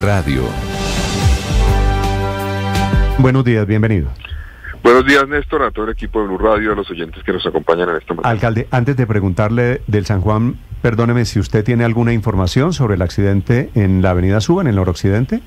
Radio. Buenos días, bienvenido. Buenos días, Néstor, a todo el equipo de Blue Radio, a los oyentes que nos acompañan en este momento. Alcalde, antes de preguntarle del San Juan, perdóneme si usted tiene alguna información sobre el accidente en la avenida Suba, en el noroccidente.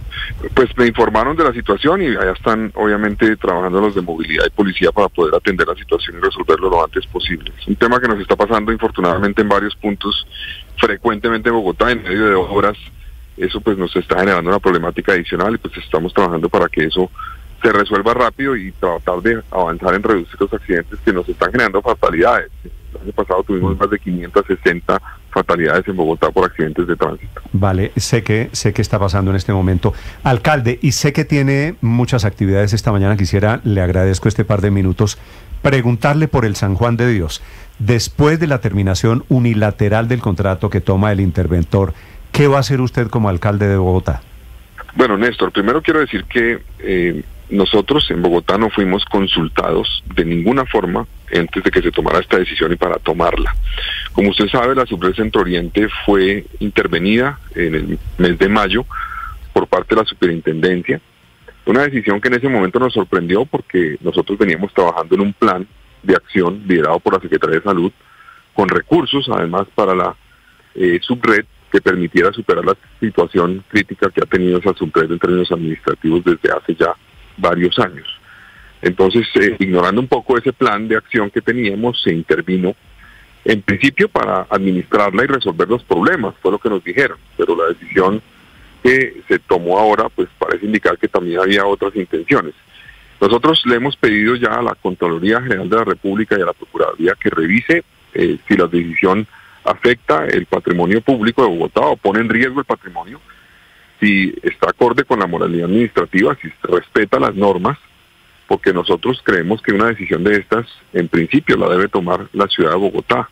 Pues me informaron de la situación y allá están obviamente trabajando los de movilidad y policía para poder atender la situación y resolverlo lo antes posible. Es un tema que nos está pasando infortunadamente en varios puntos, frecuentemente en Bogotá, en medio de obras. Eso pues nos está generando una problemática adicional y pues estamos trabajando para que eso se resuelva rápido y tratar de avanzar en reducir los accidentes que nos están generando fatalidades. El año pasado tuvimos más de 560 fatalidades en Bogotá por accidentes de tránsito. Vale, sé que está pasando en este momento. Alcalde, y sé que tiene muchas actividades esta mañana, le agradezco este par de minutos, preguntarle por el San Juan de Dios. Después de la terminación unilateral del contrato que toma el interventor, ¿qué va a hacer usted como alcalde de Bogotá? Bueno, Néstor, primero quiero decir que nosotros en Bogotá no fuimos consultados de ninguna forma antes de que se tomara esta decisión y para tomarla. Como usted sabe, la Subred Centro Oriente fue intervenida en el mes de mayo por parte de la superintendencia. Una decisión que en ese momento nos sorprendió porque nosotros veníamos trabajando en un plan de acción liderado por la Secretaría de Salud con recursos, además, para la subred que permitiera superar la situación crítica que ha tenido esa subred en términos administrativos desde hace ya varios años. Entonces, ignorando un poco ese plan de acción que teníamos, se intervino en principio para administrarla y resolver los problemas, fue lo que nos dijeron, pero la decisión que se tomó ahora pues parece indicar que también había otras intenciones. Nosotros le hemos pedido ya a la Contraloría General de la República y a la Procuraduría que revise si la decisión afecta el patrimonio público de Bogotá o pone en riesgo el patrimonio, si está acorde con la moralidad administrativa, si se respeta las normas, porque nosotros creemos que una decisión de estas, en principio, la debe tomar la ciudad de Bogotá.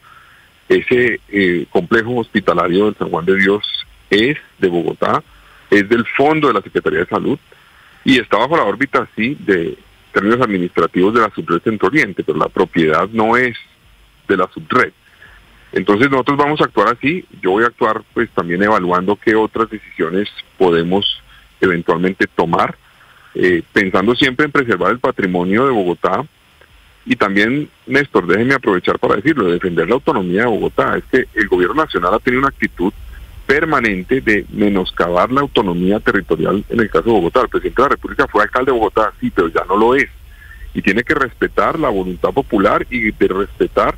Ese complejo hospitalario del San Juan de Dios es de Bogotá, es del fondo de la Secretaría de Salud y está bajo la órbita, sí, de términos administrativos de la Subred Centro Oriente, pero la propiedad no es de la subred. Entonces nosotros vamos a actuar así. Yo voy a actuar pues también evaluando qué otras decisiones podemos eventualmente tomar, pensando siempre en preservar el patrimonio de Bogotá y también, Néstor, déjeme aprovechar para decirlo, defender la autonomía de Bogotá. Es que el gobierno nacional ha tenido una actitud permanente de menoscabar la autonomía territorial en el caso de Bogotá. El presidente de la República fue alcalde de Bogotá, sí, pero ya no lo es. Y tiene que respetar la voluntad popular y de respetar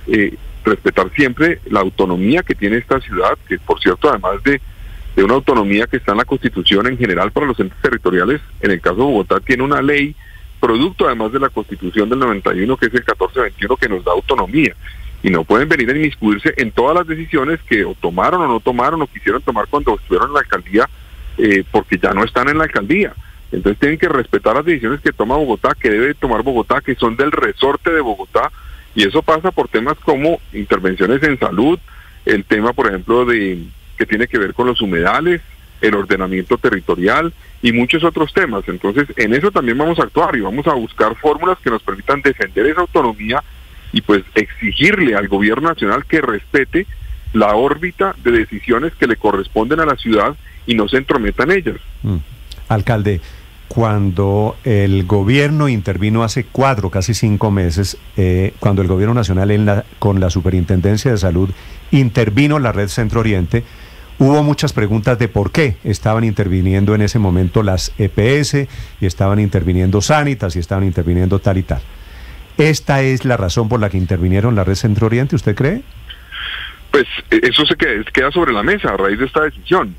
siempre la autonomía que tiene esta ciudad, que por cierto, además de una autonomía que está en la Constitución en general para los entes territoriales, en el caso de Bogotá tiene una ley, producto además de la Constitución del 91, que es el 1421, que nos da autonomía, y no pueden venir a inmiscuirse en todas las decisiones que o tomaron o no tomaron o quisieron tomar cuando estuvieron en la alcaldía, porque ya no están en la alcaldía. Entonces tienen que respetar las decisiones que toma Bogotá, que debe tomar Bogotá, que son del resorte de Bogotá. Y eso pasa por temas como intervenciones en salud, el tema, por ejemplo, que tiene que ver con los humedales, el ordenamiento territorial y muchos otros temas. Entonces, en eso también vamos a actuar y vamos a buscar fórmulas que nos permitan defender esa autonomía y pues exigirle al gobierno nacional que respete la órbita de decisiones que le corresponden a la ciudad y no se entrometa en ellas. Alcalde, cuando el gobierno intervino hace casi 5 meses, cuando el gobierno nacional con la Superintendencia de Salud intervino la Red Centro Oriente, hubo muchas preguntas de por qué estaban interviniendo en ese momento las EPS, y estaban interviniendo Sanitas, y estaban interviniendo tal y tal. ¿Esta es la razón por la que intervinieron la Red Centro Oriente, usted cree? Pues eso queda sobre la mesa a raíz de esta decisión.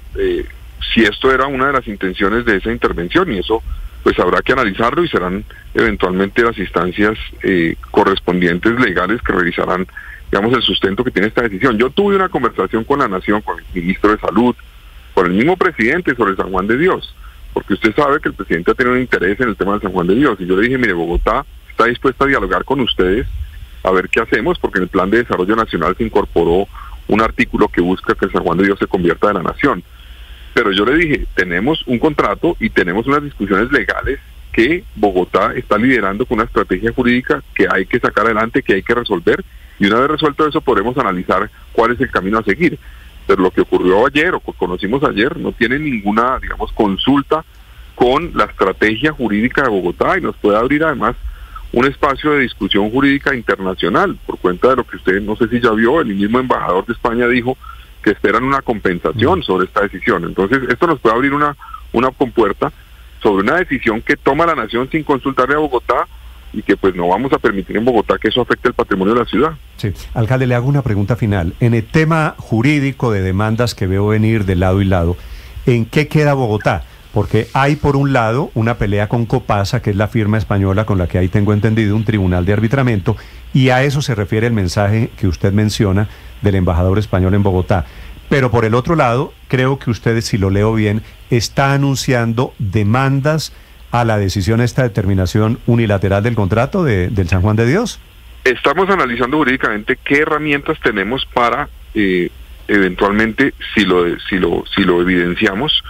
Si esto era una de las intenciones de esa intervención, y eso pues habrá que analizarlo y serán eventualmente las instancias correspondientes legales que revisarán, digamos, el sustento que tiene esta decisión. Yo tuve una conversación con la Nación, con el ministro de Salud, con el mismo presidente sobre el San Juan de Dios, porque usted sabe que el presidente ha tenido un interés en el tema del San Juan de Dios, y yo le dije, mire, Bogotá está dispuesta a dialogar con ustedes, a ver qué hacemos, porque en el Plan de Desarrollo Nacional se incorporó un artículo que busca que el San Juan de Dios se convierta en la nación. Pero yo le dije, tenemos un contrato y tenemos unas discusiones legales que Bogotá está liderando con una estrategia jurídica que hay que sacar adelante, que hay que resolver, y una vez resuelto eso podremos analizar cuál es el camino a seguir. pero lo que ocurrió ayer o que conocimos ayer no tiene ninguna, digamos, consulta con la estrategia jurídica de Bogotá y nos puede abrir además un espacio de discusión jurídica internacional, por cuenta de lo que usted, no sé si ya vio, el mismo embajador de España dijo que esperan una compensación sobre esta decisión. Entonces, esto nos puede abrir una compuerta sobre una decisión que toma la nación sin consultarle a Bogotá y que pues no vamos a permitir en Bogotá que eso afecte el patrimonio de la ciudad. Sí, alcalde, le hago una pregunta final. En el tema jurídico de demandas que veo venir de lado y lado, ¿en qué queda Bogotá? Porque hay por un lado una pelea con Copasa, que es la firma española con la que ahí tengo entendido un tribunal de arbitramiento, y a eso se refiere el mensaje que usted menciona del embajador español en Bogotá. Pero por el otro lado, creo que usted, si lo leo bien, está anunciando demandas a la decisión, esta determinación unilateral del contrato del San Juan de Dios. Estamos analizando jurídicamente qué herramientas tenemos para eventualmente, si lo evidenciamos,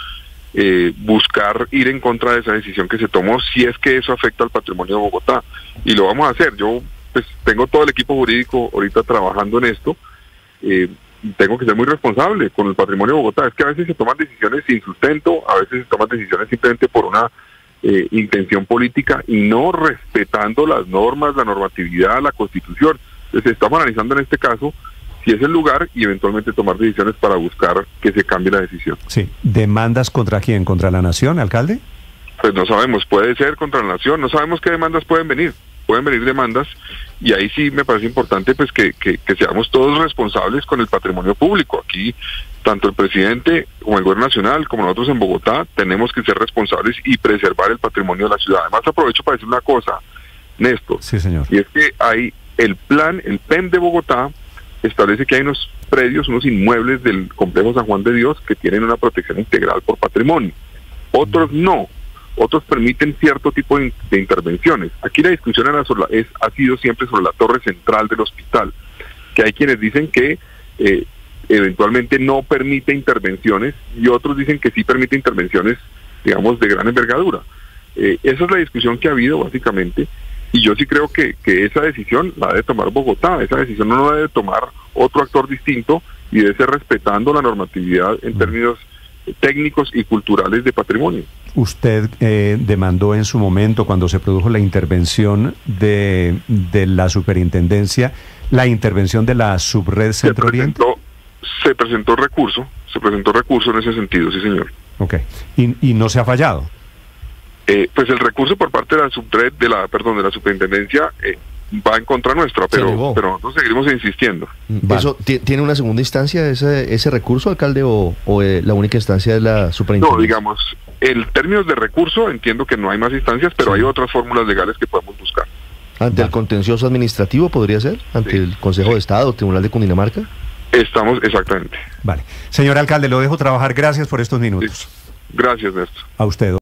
buscar ir en contra de esa decisión que se tomó, si es que eso afecta al patrimonio de Bogotá, y lo vamos a hacer. Yo pues tengo todo el equipo jurídico ahorita trabajando en esto, tengo que ser muy responsable con el patrimonio de Bogotá. Es que a veces se toman decisiones sin sustento, a veces se toman decisiones simplemente por una intención política y no respetando las normas, la normatividad, la Constitución. Entonces estamos analizando en este caso si es el lugar y eventualmente tomar decisiones para buscar que se cambie la decisión. Sí, ¿demandas contra quién? ¿Contra la nación, alcalde? Pues no sabemos, puede ser contra la nación, no sabemos qué demandas pueden venir demandas, y ahí sí me parece importante pues que seamos todos responsables con el patrimonio público. Aquí, tanto el presidente como el gobierno nacional, como nosotros en Bogotá, tenemos que ser responsables y preservar el patrimonio de la ciudad. Además, aprovecho para decir una cosa, Néstor, sí, señor, y es que hay el PEM de Bogotá establece que hay unos predios, unos inmuebles del complejo San Juan de Dios que tienen una protección integral por patrimonio. Otros no, otros permiten cierto tipo de intervenciones. Aquí la discusión ha sido siempre sobre la torre central del hospital, que hay quienes dicen que eventualmente no permite intervenciones y otros dicen que sí permite intervenciones, digamos, de gran envergadura. Esa es la discusión que ha habido básicamente. Y yo sí creo que esa decisión la debe tomar Bogotá, esa decisión no la debe tomar otro actor distinto y debe ser respetando la normatividad en términos técnicos y culturales de patrimonio. Usted demandó en su momento, cuando se produjo la intervención de la superintendencia, la intervención de la subred Centro Oriente. Se presentó recurso en ese sentido, sí señor. Ok, y no se ha fallado. Pues el recurso por parte de la subred, de la superintendencia, va en contra nuestra, pero nosotros seguiremos insistiendo. ¿Eso tiene una segunda instancia ese recurso, alcalde, o la única instancia es la superintendencia? No, digamos, en términos de recurso entiendo que no hay más instancias, pero hay otras fórmulas legales que podemos buscar. ¿Ante el contencioso administrativo podría ser? ¿Ante el Consejo de Estado, Tribunal de Cundinamarca? Estamos, exactamente. Vale. Señor alcalde, lo dejo trabajar. Gracias por estos minutos. Sí. Gracias, Néstor. A usted.